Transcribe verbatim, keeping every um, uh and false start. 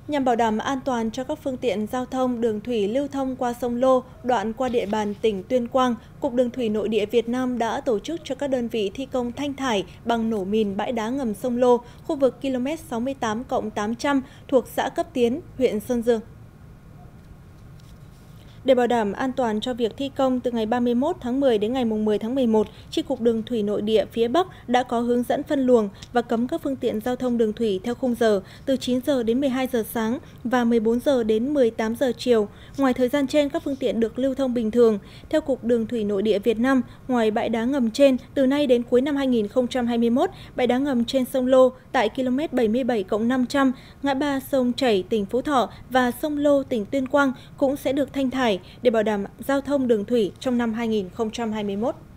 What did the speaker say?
Nhằm bảo đảm an toàn cho các phương tiện giao thông đường thủy lưu thông qua sông Lô, đoạn qua địa bàn tỉnh Tuyên Quang, Cục Đường thủy Nội địa Việt Nam đã tổ chức cho các đơn vị thi công thanh thải bằng nổ mìn bãi đá ngầm sông Lô, khu vực ki lô mét sáu mươi tám cộng tám trăm thuộc xã Cấp Tiến, huyện Sơn Dương. Để bảo đảm an toàn cho việc thi công, từ ngày ba mươi mốt tháng mười đến ngày mười tháng mười một, Chi cục Đường thủy Nội địa phía Bắc đã có hướng dẫn phân luồng và cấm các phương tiện giao thông đường thủy theo khung giờ từ chín giờ đến mười hai giờ sáng và mười bốn giờ đến mười tám giờ chiều. Ngoài thời gian trên, các phương tiện được lưu thông bình thường. Theo Cục Đường thủy Nội địa Việt Nam, ngoài bãi đá ngầm trên, từ nay đến cuối năm hai nghìn không trăm hai mươi mốt, bãi đá ngầm trên sông Lô tại ki lô mét bảy mươi bảy cộng năm trăm, ngã ba sông Chảy, tỉnh Phú Thọ và sông Lô, tỉnh Tuyên Quang cũng sẽ được thanh thải để bảo đảm giao thông đường thủy trong năm hai nghìn không trăm hai mươi mốt.